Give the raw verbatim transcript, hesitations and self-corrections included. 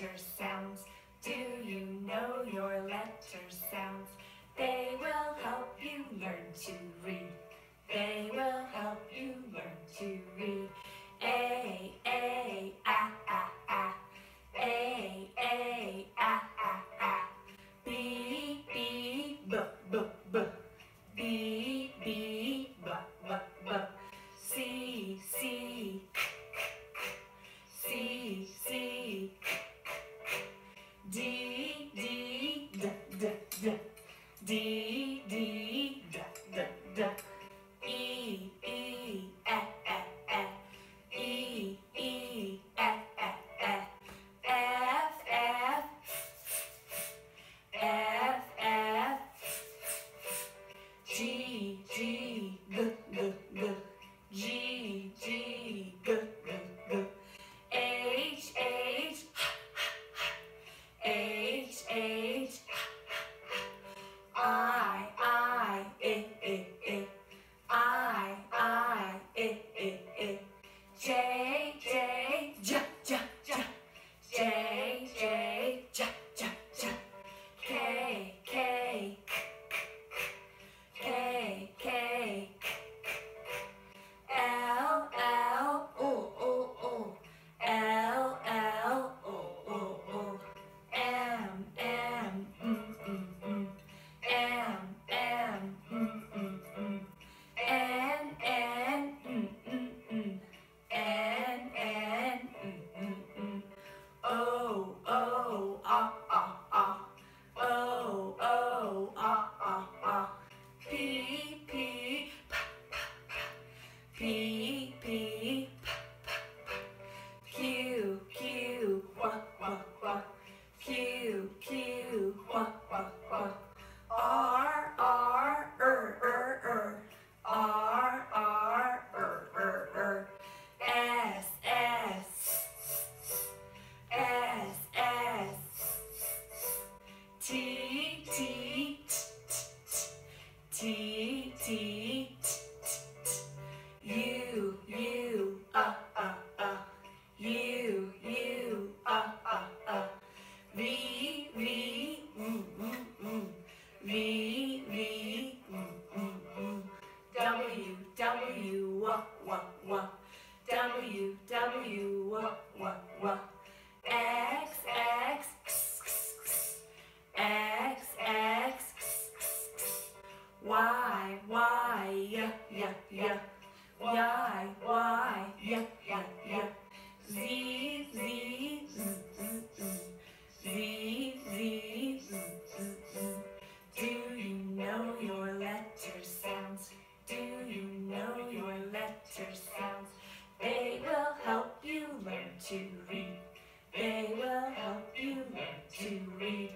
letter sounds? Do you know your letter sounds? They will help you learn to read. They will help you learn to read. A, A, A, A, A. A, A, A, A, A. B, B, B, B, B. B, B, B, B, B. C, C, C, C. D, D, D, D, D. D, D, D, D, D. E, E, F, F, F. E, E, F, F, F. F, F, F, F. G, G, G, G, G. G, G, G, G, G. H, H, H, H. I, I, I, I, I. I, I, I, I, I. J, J, J, J, J. J, J, J, J, J. K, K, K, K. L, L, O, O, O. L, L, O, O, O. M, M, mm, mm, mm. M, M, mm, mm, mm. N, N, mm, mm, mm. N, N, mm, mm, mm. O, O, ah, ah, ah. O, O, ah, ah, ah. P, P, pa, pa, pa. P, P, pa, pa, pa. Q, Q, wah, wah, wah. Q, Q, wah, wah, wah. R, R, er, er, er. R, R, er, er, er. S, S, S, S. T, T, T, T, T, U, U, uh, uh, uh. U, U, uh, uh, uh. V, V, mm, mm, mm. V, V, mm, mm, mm. W, W, wah, wah, wah. W, W, wah, wah, wah. X, X, x, x, x, X, Y, Y, yeah, yeah, yeah. Y, Y, yeah, yeah, yeah. Z, Z, z, z, z. Z, Z, z, z, z. Do you know your letter sounds? Do you know your letter sounds? They will help you learn to read. They will help you learn to read.